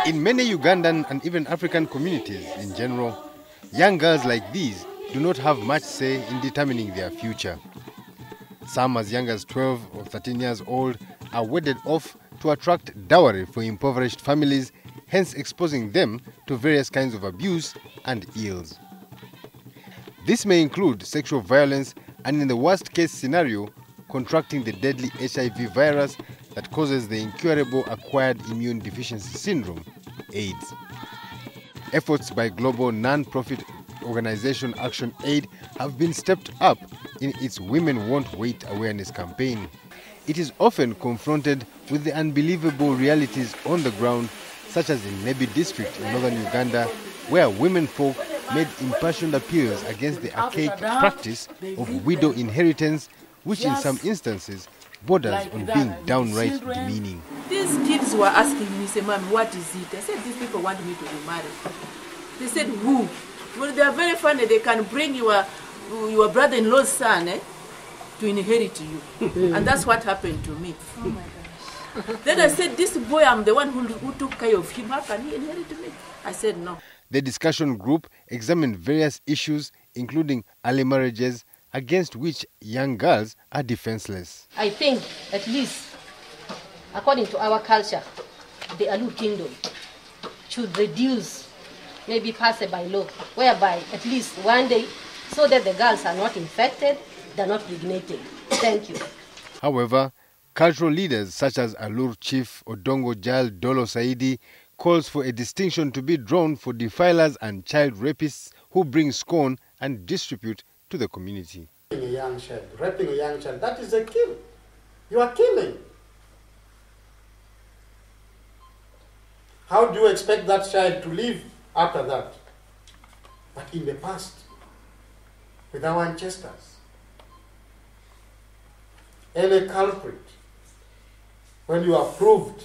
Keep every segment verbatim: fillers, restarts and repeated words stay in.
In many Ugandan and even African communities in general, young girls like these do not have much say in determining their future. Some as young as twelve or thirteen years old are wedded off to attract dowry for impoverished families, hence exposing them to various kinds of abuse and ills. This may include sexual violence and, in the worst case scenario, contracting the deadly H I V virus that causes the incurable acquired immune deficiency syndrome, AIDS. Efforts by global non-profit organization Action Aid have been stepped up in its Women Won't Wait awareness campaign. It is often confronted with the unbelievable realities on the ground, such as in Nebi district in northern Uganda, where women folk made impassioned appeals against the archaic practice of widow inheritance, which in some instances borders on being downright demeaning. These kids were asking me, say, Mommy, what is it? I said, these people want me to be married. They said, who? Well, they are very funny. They can bring your, your brother-in-law's son eh, to inherit you. And that's what happened to me. Oh my gosh. Then I said, this boy, I'm the one who, who took care of him. How can he inherit me? I said, no. The discussion group examined various issues, including early marriages, against which young girls are defenseless. I think, at least, according to our culture, the Alu kingdom should reduce, maybe pass a by law, whereby at least one day, so that the girls are not infected, they're not pregnated. Thank you. However, cultural leaders such as Alur Chief Odongo Jal Dolo Saidi calls for a distinction to be drawn for defilers and child rapists who bring scorn and disrepute to the community. A young child, raping a young child, that is a kill. You are killing. How do you expect that child to live after that? But in the past, with our ancestors, any culprit, when you are proved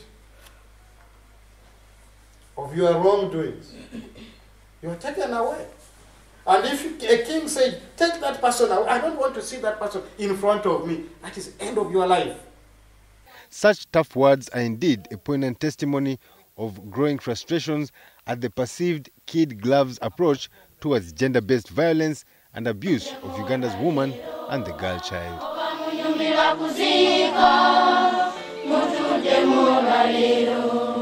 of your wrongdoings, you are taken away. And if a king said, take that person away, I don't want to see that person in front of me, that is the end of your life. Such tough words are indeed a poignant testimony of growing frustrations at the perceived kid gloves approach towards gender-based violence and abuse of Uganda's woman and the girl child.